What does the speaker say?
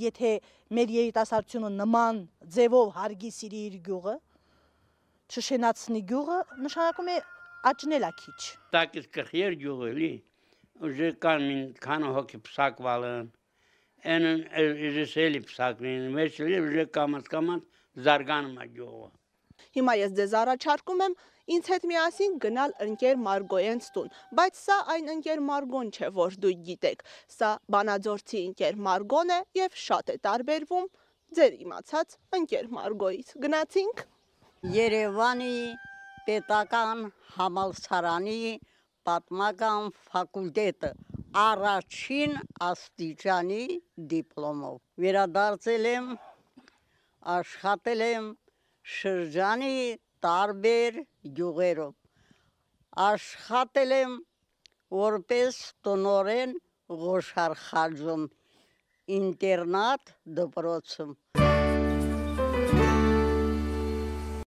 եթե մեր երիտասարդությունը նման ձևով հարգի սիրի իր գյուղը, չշենացնի գյուղը, նշանակում է աճնելա քիչ։ Տակից կխեր գյուղը լի, ուժը կան մին քանը հոգի պսակվալն, են ժեսելի պսակվին, մեջլի ուժը կամած զարգանում է գյուղը։ Հիմա ես ձեզ առաջարկում եմ ինձ հետ միասին գնալ ընկեր Մարգոյենց տուն, բայց սա այն ընկեր Մարգոն չէ, որ դուք գիտեք, սա Բանաձորցի ընկեր Մարգոն է և շատ է տարբերվում ձեր իմացած ընկեր Մարգոյից։ Գնացինք։ Երևանի պետական համալսարանի պատմական ֆակուլտետը առաջին աստիճանի դիպլոմով։ Վերադարձել եմ, աշխատել եմ շրջանի տարբեր գյուղերով, աշխատել եմ որպես տնօրեն Ղոշարխարջում ինտերնատ դպրոցում։